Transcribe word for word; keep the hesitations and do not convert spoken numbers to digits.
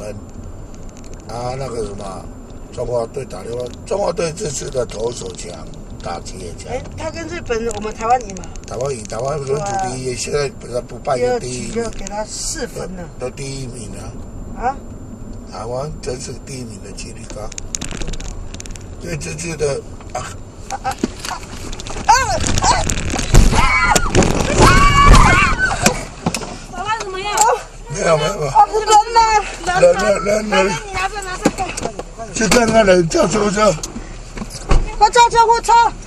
们啊那个什么中华队打电话，中华队这次的投手强，打击也强。 哎，他跟日本我们台湾赢嘛？ 台湾赢，台湾轮组第一，现在本来不败就第一， 就给他四分了， 都第一名了。 啊？ 台湾这次第一名的几率高，所以这次的啊啊啊啊啊！ 爸爸怎么样？ 没有没有没有。 啊，人呢？ 人人人人， 你拿着拿着。 就看那人叫救护车。 快叫救护车！